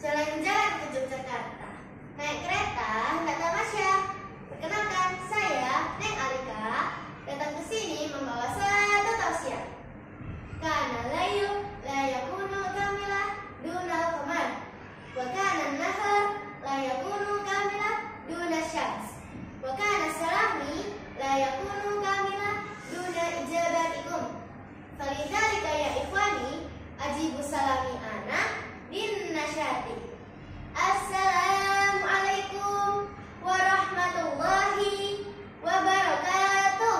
jalan-jalan ke Yogyakarta. Naik kereta hendak tamasya. Perkenalkan, saya Neng Alika datang ke sini membawa satu tausiah. Kana layu la yakunu kamilah dunal qamar, wa kana nahar la yakunu kamilah dunal syams, wa kana salami la yakunu kamilah duna ijabatikum. Falidzalika ya ikhwani ajibu salami ana bin nasyati. Assalamualaikum warahmatullahi wabarakatuh.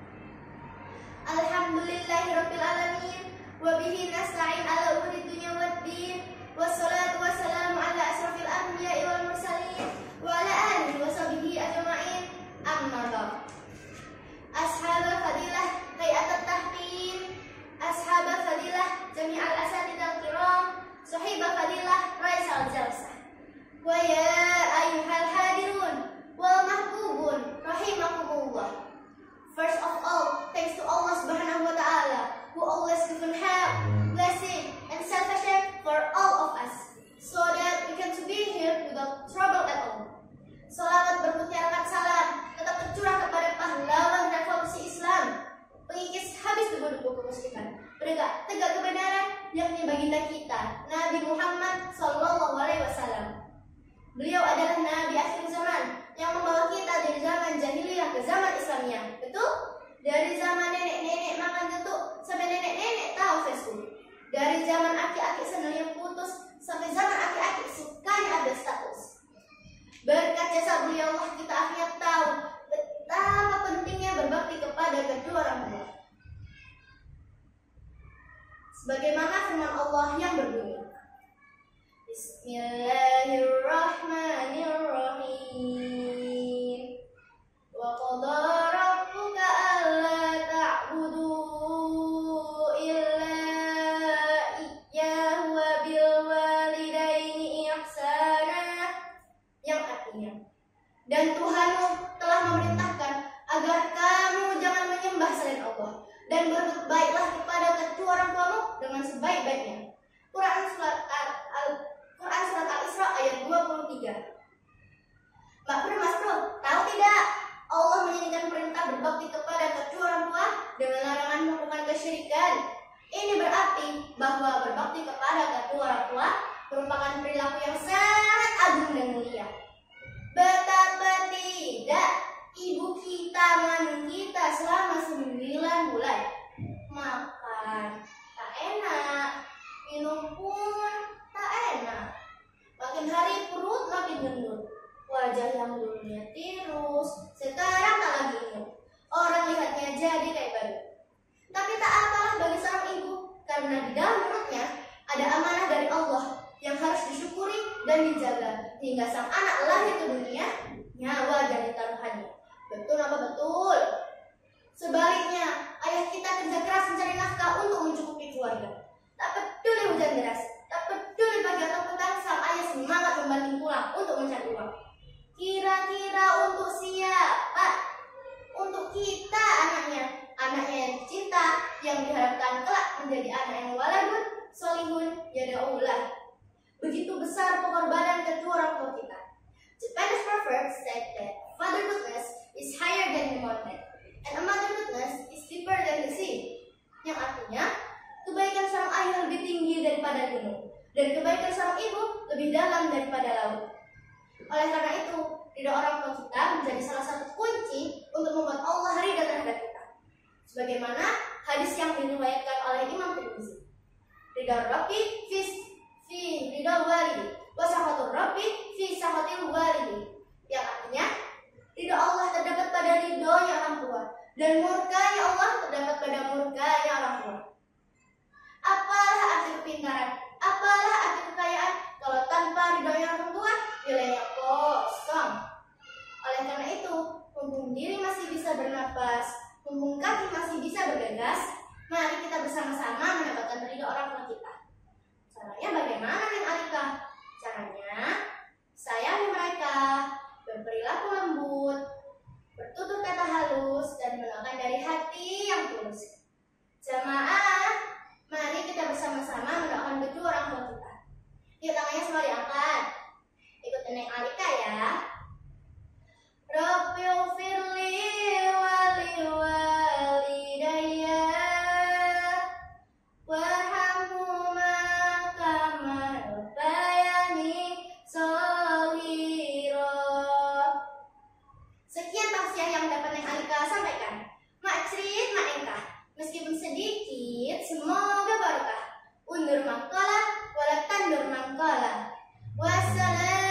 Alhamdulillahirabbil alamin wa bihi nasta'in ala umuri dunya waddin. Wassalatu wassalamu ala asrofil anbiya'i wal mursalin wa ala alihi wa sahbihi ajma'in. Amma ba'd. Ashabul fadilah hay'atul tahkim, ashabul fadilah jami'al asatidzal kiram, sahibul fadilah raisal jalsah. Wa ya ayyuhal hadirun wal mahbubun rahimakumullah. First of all, thanks to Allah Subhanahu wa Ta'ala, who always given help, blessing, and salvation for all of us, so that we can to be here without trouble at all. Salawat bermutiarakan salam tetap tercurah kepada pahlawan revolusi Islam, pengikis habis debu-debu kemusyrikan, penegak tegak kebenaran, yakni baginda kita, Nabi Muhammad SAW. Beliau adalah Nabi akhir zaman yang membawa kita dari zaman jahiliyah ke zaman Islamiyah. Betul? Dari zaman nenek-nenek makan getuk sampai nenek-nenek tahu Facebook. Dari zaman aki-aki senang yang putus sampai zaman aki-aki sukanya ada status. Berkat jasa beliau Allah kita akhirnya tahu betapa pentingnya berbakti kepada kedua orang tua. Sebagaimana firman Allah yang berbunyi, Bismillahirrahmanirrahim. Wa qadha rabbuka alla ta'budu illa iyyahu wa bil walidaini ihsana, yang artinya, dan Tuhanmu telah memerintahkan agar kamu jangan menyembah selain Allah dan berbuat baiklah kepada kedua orang tuamu dengan sebaik-baiknya. Quran surat Al-Isra ayat 23. Mbak Bro, Mas Bro, tahu tidak Allah menjadikan perintah berbakti kepada kedua orang tua dengan larangan melakukan kesyirikan. Ini berarti bahwa berbakti kepada kedua orang tua merupakan perilaku yang sangat agung dan mulia. Betapa tidak ibu kita mengandung kita selama 9 bulan. Makan tak enak, minum pun tak enak. Makin hari perut makin gendut, wajah yang dulunya tirus sekarang tak lagi imut. Orang lihatnya jadi kayak baru. Tapi tak apalah bagi seorang ibu, karena di dalam perutnya ada amanah dari Allah yang harus disyukuri dan dijaga hingga sang anak lahir ke dunia, nyawa jadi taruhannya. Betul apa betul? Sebaliknya, ayah kita kerja keras mencari nafkah untuk mencukupi keluarga. Tak peduli hujan deras, tak peduli pagi atau petang, sang ayah semangat membanting pulang untuk mencari uang. Kira-kira untuk siapa? Untuk kita anaknya yang dicinta, yang diharapkan kelak menjadi anak yang waladun, solihun, yada'ullah. Begitu besar pengorbanan kedua orang tua kita. Japanese proverb said that father goodness is higher than the mountain, and a mother goodness is deeper than the sea. Yang artinya, kebaikan seorang ayah lebih tinggi daripada gunung, dan kebaikan seorang ibu lebih dalam daripada laut. Oleh karena itu, ridha orang tua kita menjadi salah satu kunci untuk membuat Allah ridha terhadap kita. Sebagaimana hadis yang diriwayatkan oleh Imam Tirmizi, ridha Rabbi fi ridha walidi, wa sakhatur Rabbi fi sakhatil walidi. Yang artinya, ridha Allah terdapat pada ridhonya orang tua, dan murkanya Allah terdapat pada murkanya orang tua. Apalah arti kepintaran, apalah arti kekayaan kalau tanpa ridhonya orang tua, nilainya kosong. Oleh karena itu, mumpung diri masih bisa bernapas, mumpung kaki masih bisa bergegas, mari kita bersama-sama mendapatkan ridho orang tua kita. Caranya bagaimana, Neng Alika? Caranya, sayangi mereka, berperilaku lembut, bertutur kata halus, dan mendoakan dari hati yang tulus. Jamaah, mari kita bersama-sama mendoakan kedua orang tua kita. Yuk, tangannya semua diangkat. Nur Mangkala. Wassalamu